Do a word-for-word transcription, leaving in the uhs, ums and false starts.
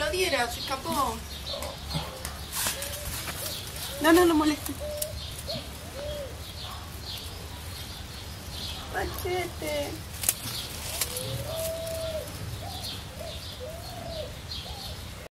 lo diera, se escapó. No, no lo molestes. Machete.